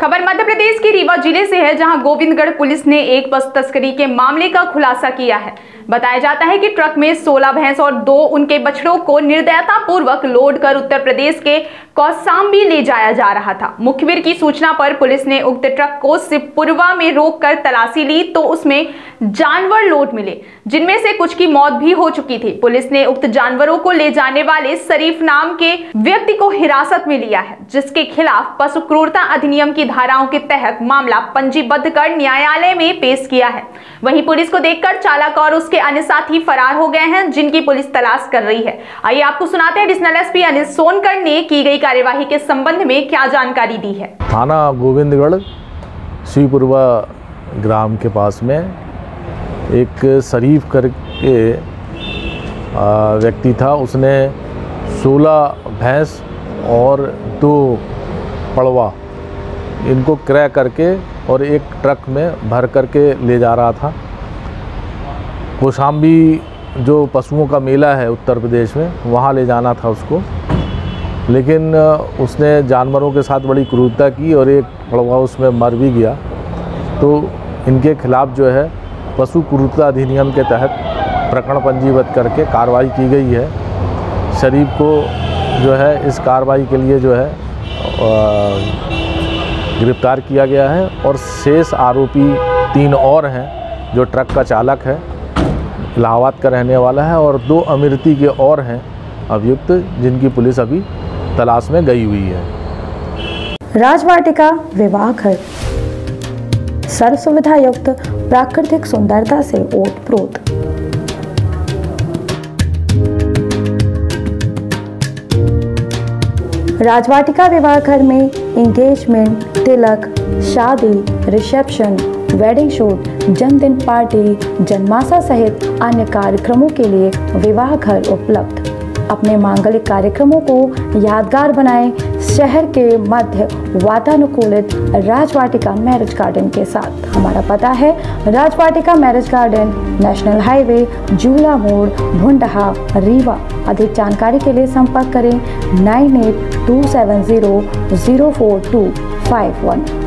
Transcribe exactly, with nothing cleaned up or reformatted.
खबर मध्य प्रदेश के रीवा जिले से है, जहां गोविंदगढ़ पुलिस ने एक बस तस्करी के मामले का खुलासा किया है। बताया जाता है कि ट्रक में सोलह भैंस और दो उनके बछड़ों को निर्दयता पूर्वक लोड कर उत्तर प्रदेश के कौशाम्बी ले जाया जा रहा था। मुखबिर की सूचना पर पुलिस ने उक्त ट्रक को सिपुरवा में रोककर तलाशी ली तो उसमें जानवर लोड मिले, जिनमें से कुछ की मौत भी हो चुकी थी। पुलिस ने उक्त जानवरों को ले जाने वाले शरीफ नाम के व्यक्ति को हिरासत में लिया है, जिसके खिलाफ पशु क्रूरता अधिनियम की धाराओं के तहत मामला पंजीबद्ध कर न्यायालय में पेश किया है। वहीं पुलिस को देखकर चालक और उसके अन्य साथी फरार हो गए हैं, जिनकी पुलिस तलाश कर रही है। आइए आपको सुनाते हैं एडिशनल एसपी अनिल सोनकर ने की गई कार्यवाही के संबंध में क्या जानकारी दी है। थाना गोविंदगढ़ शिवपुरवा ग्राम के पास में एक शरीफ करके व्यक्ति था। उसने सोलह भैंस और दो पड़वा इनको क्रय करके और एक ट्रक में भर करके ले जा रहा था। कौशाम्बी जो पशुओं का मेला है उत्तर प्रदेश में, वहाँ ले जाना था उसको, लेकिन उसने जानवरों के साथ बड़ी क्रूरता की और एक पड़वा उसमें मर भी गया। तो इनके खिलाफ जो है पशु क्रूरता अधिनियम के तहत प्रकरण पंजीबद्ध करके कार्रवाई की गई है। शरीफ को जो है इस कार्रवाई के लिए जो है गिरफ्तार किया गया है और शेष आरोपी तीन और हैं, जो ट्रक का चालक है, इलाहाबाद का रहने वाला है, और दो अमेठी के और हैं अभियुक्त, जिनकी पुलिस अभी तलाश में गई हुई है। राजवाटिका विवाह घर सर्व सुविधा युक्त प्राकृतिक सुंदरता से ओतप्रोत। राजवाटिका विवाह घर में एंगेजमेंट, तिलक, शादी, रिसेप्शन, वेडिंग शूट, जन्मदिन पार्टी, जन्माशा सहित अन्य कार्यक्रमों के लिए विवाह घर उपलब्ध। अपने मांगलिक कार्यक्रमों को यादगार बनाएं शहर के मध्य वातानुकूलित राजवाटिका मैरिज गार्डन के साथ। हमारा पता है Rajvatika marriage garden, national highway, Jula Mod, Bhundaha, Rewa. अधिक जानकारी के लिए संपर्क करें nine eight two seven zero zero four two five one.